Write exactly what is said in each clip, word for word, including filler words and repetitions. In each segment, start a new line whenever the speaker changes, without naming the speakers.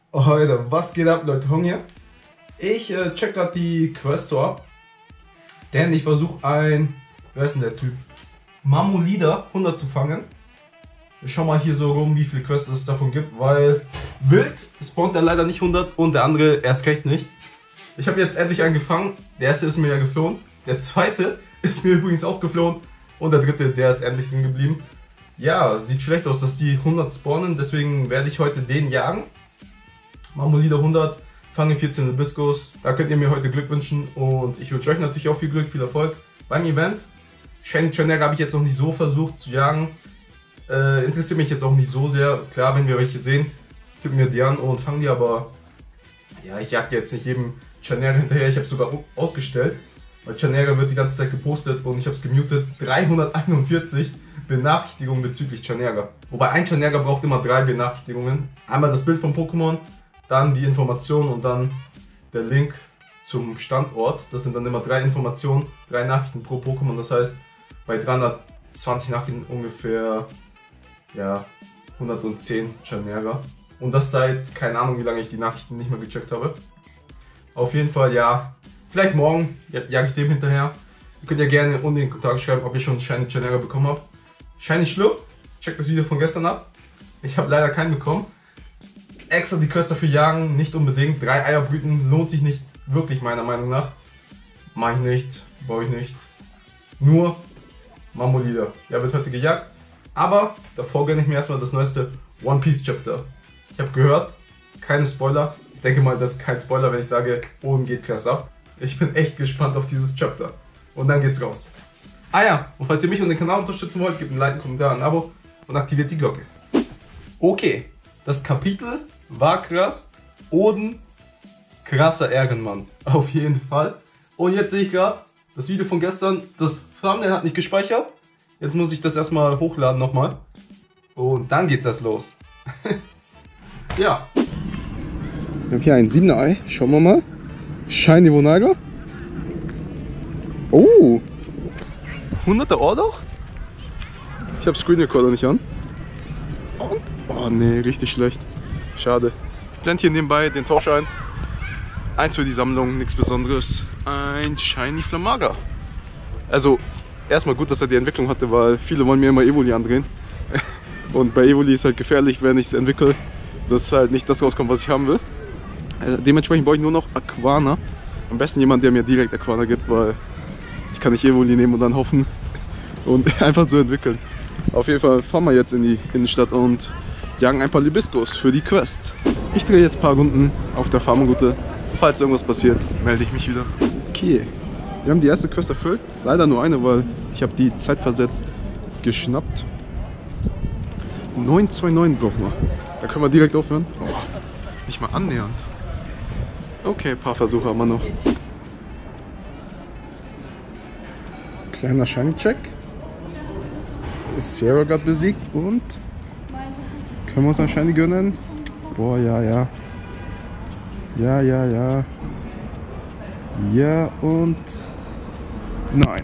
Oh, Leute, was geht ab, Leute? Hong hier. Ich äh, check grad die Quest so ab. Denn ich versuche ein, wer ist denn der Typ? Mamolida hundert zu fangen. Ich schau mal hier so rum, wie viele Quests es davon gibt, weil wild spawnt er leider nicht hundert und der andere erst recht nicht. Ich habe jetzt endlich einen gefangen. Der erste ist mir ja geflohen. Der zweite ist mir übrigens auch geflohen. Und der dritte, der ist endlich drin geblieben. Ja, sieht schlecht aus, dass die hundert spawnen. Deswegen werde ich heute den jagen. Mamolida hundert, fange vierzehn Hibiscus. Da könnt ihr mir heute Glück wünschen. Und ich wünsche euch natürlich auch viel Glück, viel Erfolg beim Event. Shiny Chanera habe ich jetzt noch nicht so versucht zu jagen. Äh, interessiert mich jetzt auch nicht so sehr. Klar, wenn wir welche sehen, tippen wir die an und fangen die, aber ja, ich jag jetzt nicht jedem Chanera hinterher. Ich habe es sogar ausgestellt, weil Chanera wird die ganze Zeit gepostet und ich habe es gemutet. dreihunderteinundvierzig Benachrichtigungen bezüglich Chanera. Wobei ein Chanera braucht immer drei Benachrichtigungen. Einmal das Bild vom Pokémon, dann die Information und dann der Link zum Standort. Das sind dann immer drei Informationen, drei Nachrichten pro Pokémon. Das heißt, bei dreihundertzwanzig Nachrichten ungefähr ja, hundertzehn Chanera. Und das seit, keine Ahnung wie lange ich die Nachrichten nicht mehr gecheckt habe. Auf jeden Fall, ja, vielleicht morgen jage ich dem hinterher. Ihr könnt ja gerne unten in die Kommentare schreiben, ob ihr schon Shiny Chanera bekommen habt. Shiny Schlupp, checkt das Video von gestern ab. Ich habe leider keinen bekommen. Extra die Quest dafür jagen, nicht unbedingt. Drei Eier brüten lohnt sich nicht wirklich meiner Meinung nach. Mach ich nicht, brauche ich nicht. Nur Mamolida. Der wird heute gejagt. Aber davor gönne ich mir erstmal das neueste One Piece Chapter. Ich habe gehört, keine Spoiler. Ich denke mal, das ist kein Spoiler, wenn ich sage, oben geht krass ab. Ich bin echt gespannt auf dieses Chapter. Und dann geht's raus. Ah ja, und falls ihr mich und den Kanal unterstützen wollt, gebt ein Like, einen Kommentar, ein Abo und aktiviert die Glocke. Okay, das Kapitel war krass. Oden, krasser Ehrenmann. Auf jeden Fall. Und jetzt sehe ich gerade, das Video von gestern, das Thumbnail hat nicht gespeichert. Jetzt muss ich das erstmal hochladen nochmal. Und dann geht's erst los. Ja. Ich habe hier ein siebener Ei. Schauen wir mal. Shiny Vonaiga. Oh. hunderter Order? Ich habe Screen Recorder nicht an. Und, oh nee, richtig schlecht. Schade. Ich blende hier nebenbei den Tausch ein. Eins für die Sammlung, nichts Besonderes. Ein Shiny Flamaga. Also, erstmal gut, dass er die Entwicklung hatte, weil viele wollen mir immer Evoli andrehen. Und bei Evoli ist halt gefährlich, wenn ich es entwickle, dass halt nicht das rauskommt, was ich haben will. Also dementsprechend brauche ich nur noch Aquana. Am besten jemand, der mir direkt Aquana gibt, weil ich kann nicht Evoli nehmen und dann hoffen und einfach so entwickeln. Auf jeden Fall fahren wir jetzt in die Innenstadt und jagen ein paar Hibiscus für die Quest. Ich drehe jetzt ein paar Runden auf der Farmroute. Falls irgendwas passiert, melde ich mich wieder. Okay. Wir haben die erste Quest erfüllt, leider nur eine, weil ich habe die zeitversetzt geschnappt. neun zwei neun brauchen wir. Da können wir direkt aufhören. Oh, nicht mal annähernd. Okay, ein paar Versuche haben wir noch. Kleiner Shiny-Check. Sierra gerade besiegt und können wir uns ein Shiny gönnen? Boah, ja, ja. Ja, ja, ja. Ja und... Nein.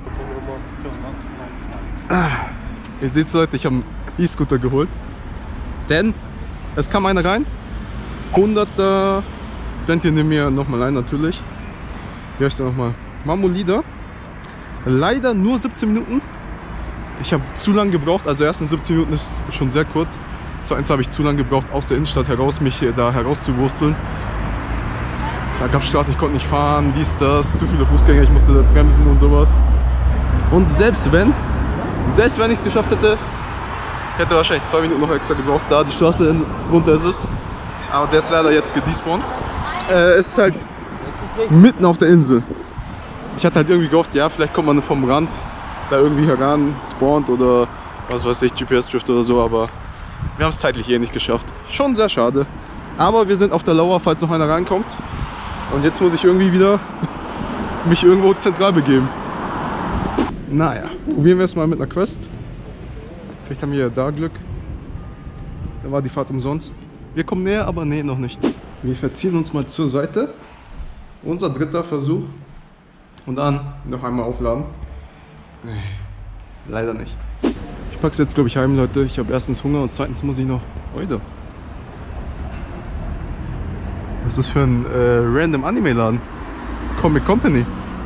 Ah, ihr seht Leute, ich habe einen E-Scooter geholt. Denn es kam einer rein. hunderter. Blend hier neben mir nochmal ein natürlich. Wie heißt der nochmal? Mamolida. Leider nur siebzehn Minuten. Ich habe zu lange gebraucht. Also erstens siebzehn Minuten ist schon sehr kurz. Zweitens habe ich zu lange gebraucht, aus der Innenstadt heraus mich da herauszuwursteln. Da gab es Straßen, ich konnte nicht fahren, dies, das, zu viele Fußgänger, ich musste da bremsen und sowas. Und selbst wenn, selbst wenn ich es geschafft hätte, hätte wahrscheinlich zwei Minuten noch extra gebraucht, da die Straße runter ist es. Aber der ist leider jetzt gedespawnt. Äh, es ist halt mitten auf der Insel. Ich hatte halt irgendwie gehofft, ja, vielleicht kommt man vom Rand da irgendwie heran, spawnt oder was weiß ich, G P S-Drift oder so, aber wir haben es zeitlich eh nicht geschafft. Schon sehr schade. Aber wir sind auf der Lauer, falls noch einer reinkommt. Und jetzt muss ich irgendwie wieder mich irgendwo zentral begeben. Naja, probieren wir es mal mit einer Quest. Vielleicht haben wir ja da Glück. Da war die Fahrt umsonst. Wir kommen näher, aber nee, noch nicht. Wir verziehen uns mal zur Seite. Unser dritter Versuch. Und dann noch einmal aufladen. Nee, leider nicht. Ich packe es jetzt, glaube ich, heim, Leute. Ich habe erstens Hunger und zweitens muss ich noch... Heute. Was ist das für ein äh, random Anime-Laden? Comic Company.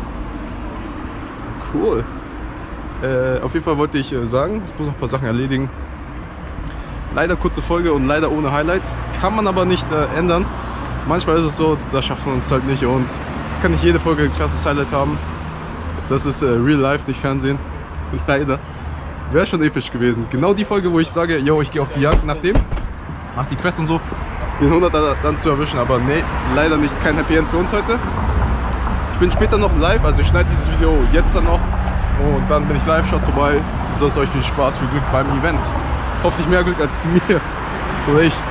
Cool. Äh, auf jeden Fall wollte ich äh, sagen, ich muss noch ein paar Sachen erledigen. Leider kurze Folge und leider ohne Highlight. Kann man aber nicht äh, ändern. Manchmal ist es so, da schafft man uns halt nicht und es kann nicht jede Folge ein krasses Highlight haben. Das ist äh, Real Life, nicht Fernsehen. Leider. Wäre schon episch gewesen. Genau die Folge, wo ich sage, yo, ich gehe auf die Jagd nach dem, nach die Quest und so, den hunderter dann zu erwischen. Aber nee, leider nicht, kein Happy End für uns heute. Ich bin später noch live, also ich schneide dieses Video jetzt dann noch und dann bin ich live, schaut vorbei. Und sonst euch viel Spaß, viel Glück beim Event. Hoffentlich mehr Glück als mir oder ich.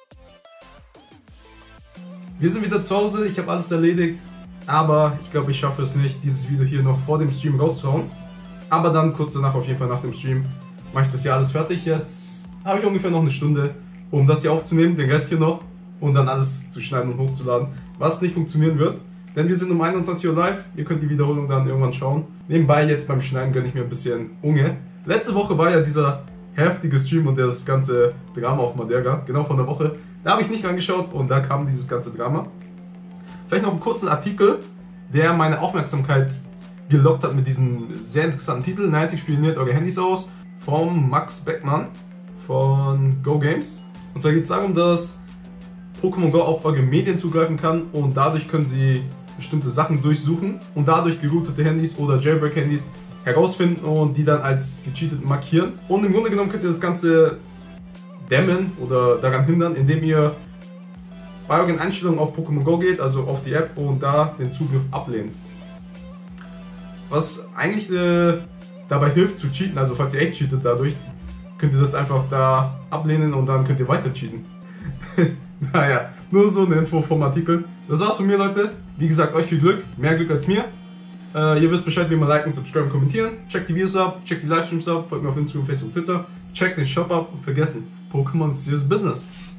Wir sind wieder zu Hause, ich habe alles erledigt, aber ich glaube, ich schaffe es nicht, dieses Video hier noch vor dem Stream rauszuhauen. Aber dann kurz danach, auf jeden Fall nach dem Stream, mache ich das hier alles fertig. Jetzt habe ich ungefähr noch eine Stunde, um das hier aufzunehmen, den Rest hier noch und dann alles zu schneiden und hochzuladen, was nicht funktionieren wird. Denn wir sind um einundzwanzig Uhr live, ihr könnt die Wiederholung dann irgendwann schauen. Nebenbei jetzt beim Schneiden gönne ich mir ein bisschen Unge. Letzte Woche war ja dieser heftige Stream und das ganze Drama auf Madeira, genau von der Woche. Da habe ich nicht reingeschaut und da kam dieses ganze Drama. Vielleicht noch einen kurzen Artikel, der meine Aufmerksamkeit gelockt hat mit diesem sehr interessanten Titel. Niantic spioniert eure Handys aus, vom Max Beckmann von Go Games. Und zwar geht es darum, dass Pokémon Go auf eure Medien zugreifen kann und dadurch können sie bestimmte Sachen durchsuchen und dadurch geroutete Handys oder Jailbreak-Handys herausfinden und die dann als gecheatet markieren. Und im Grunde genommen könnt ihr das Ganze dämmen oder daran hindern, indem ihr bei euren Einstellungen auf Pokémon Go geht, also auf die App und da den Zugriff ablehnt. Was eigentlich äh, dabei hilft zu cheaten, also falls ihr echt cheatet dadurch, könnt ihr das einfach da ablehnen und dann könnt ihr weiter cheaten. Naja, nur so eine Info vom Artikel. Das war's von mir, Leute. Wie gesagt, euch viel Glück, mehr Glück als mir. Äh, ihr wisst Bescheid, wie man liken, subscriben, kommentieren. Checkt die Videos ab, checkt die Livestreams ab, folgt mir auf Instagram, Facebook, Twitter. Checkt den Shop ab und vergessen, Pokémon ist serious business.